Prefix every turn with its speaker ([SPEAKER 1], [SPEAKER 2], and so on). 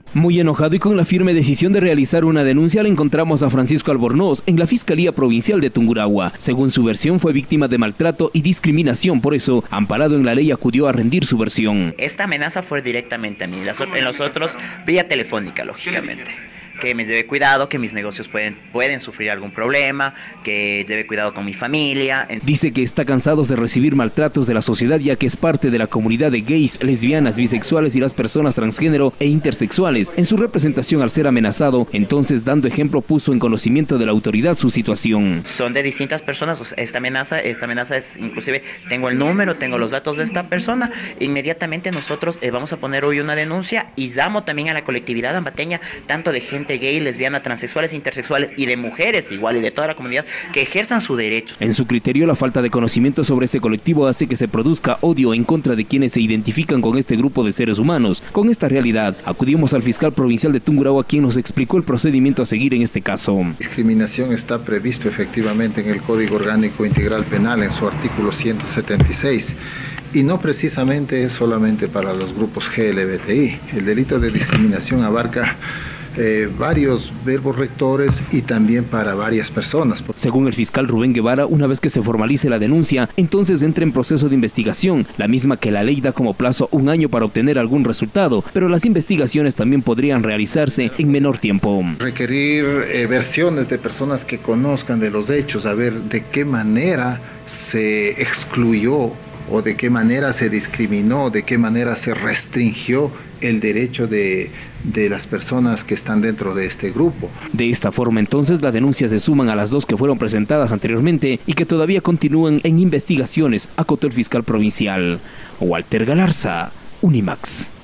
[SPEAKER 1] Muy enojado y con la firme decisión de realizar una denuncia, le encontramos a Francisco Albornoz en la Fiscalía Provincial de Tungurahua. Según su versión, fue víctima de maltrato y discriminación, por eso, amparado en la ley, acudió a rendir su versión.
[SPEAKER 2] Esta amenaza fue directamente a mí, en los otros vía telefónica, lógicamente. Que me lleve cuidado, que mis negocios pueden sufrir algún problema, que lleve cuidado con mi familia.
[SPEAKER 1] Dice que está cansado de recibir maltratos de la sociedad, ya que es parte de la comunidad de gays, lesbianas, bisexuales y las personas transgénero e intersexuales. En su representación, al ser amenazado, entonces dando ejemplo, puso en conocimiento de la autoridad su situación.
[SPEAKER 2] Son de distintas personas, o sea, esta amenaza es, inclusive tengo el número, tengo los datos de esta persona. Inmediatamente nosotros vamos a poner hoy una denuncia y llamo también a la colectividad ambateña, tanto de gente gay, lesbiana, transexuales, intersexuales y de mujeres igual y de toda la comunidad que ejerzan su derecho.
[SPEAKER 1] En su criterio, la falta de conocimiento sobre este colectivo hace que se produzca odio en contra de quienes se identifican con este grupo de seres humanos. Con esta realidad, acudimos al fiscal provincial de Tungurahua, quien nos explicó el procedimiento a seguir en este caso.
[SPEAKER 3] Discriminación está previsto efectivamente en el Código Orgánico Integral Penal en su artículo 176. Y no precisamente es solamente para los grupos GLBTI. El delito de discriminación abarca varios verbos rectores y también para varias personas.
[SPEAKER 1] Según el fiscal Rubén Guevara, una vez que se formalice la denuncia, entonces entra en proceso de investigación, la misma que la ley da como plazo 1 año para obtener algún resultado, pero las investigaciones también podrían realizarse en menor tiempo.
[SPEAKER 3] Requerir versiones de personas que conozcan de los hechos, a ver de qué manera se excluyó o de qué manera se discriminó, de qué manera se restringió el derecho de las personas que están dentro de este grupo.
[SPEAKER 1] De esta forma, entonces, las denuncias se suman a las 2 que fueron presentadas anteriormente y que todavía continúan en investigaciones, acotó el fiscal provincial. Walter Galarza, Unimax.